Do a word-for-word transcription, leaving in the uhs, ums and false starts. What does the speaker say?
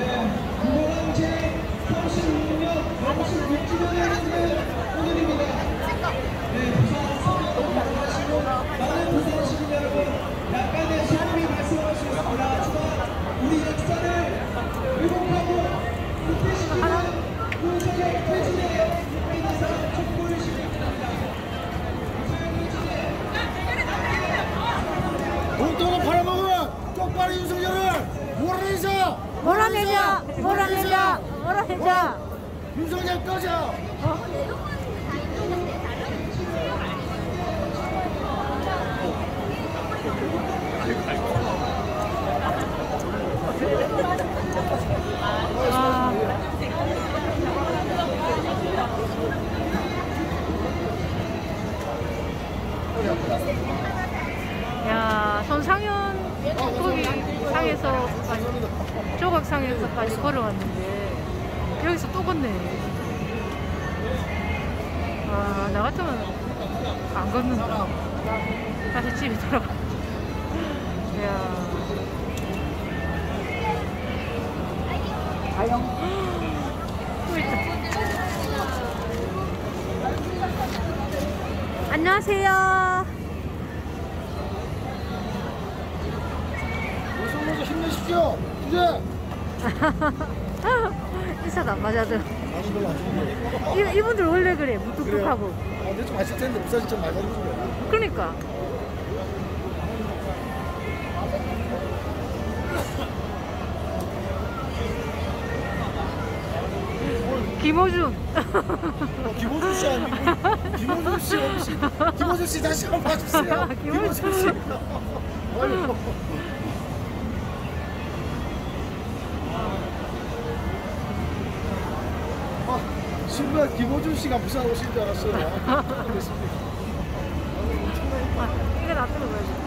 무궁한 제삼십육 년 삼십육 주년을 맞는 오늘입니다. 네, 부산 서울에 돌아가시고 많은 부산 시민 여러분, 약간의 소음이 발생할 수 있습니다. 하지만 우리 역사를 회복하고 후퇴시키는 윤석열 퇴진의 국민의사 촛불 시민입니다. 돈돈을 팔아먹은 쪽발이 윤석열을 몰아내자! 몰아내자! 몰아내자! 몰아내자! 윤석열 꺼져! 아. 야, 손상현 거기 상에서 조각상에서까지 걸어왔는데 여기서 또 걷네. 아, 나 같으면 안 걷는다. 다시 집에 돌아가. 야. 또 있다. 안녕하세요. 윤석열 힘내십시오! 이제! 인사도 안 맞아도. 나는 별로 안 좋은데. 이, 이분들 원래 그래. 무뚝뚝하고. 아, 근데 좀 맛있을 텐데 부산이 좀 많이 하는 거야. 그러니까. 김호준. 어, 김호준 씨 아니고 김호준 씨 혹시 김호준 씨 다시 한번 봐주세요. 김호준 씨. 아이고. 아, 순간 김호준 씨가 부산 오신 줄 알았어요. 그랬습니다. 아, 이거 놔두고 가야지.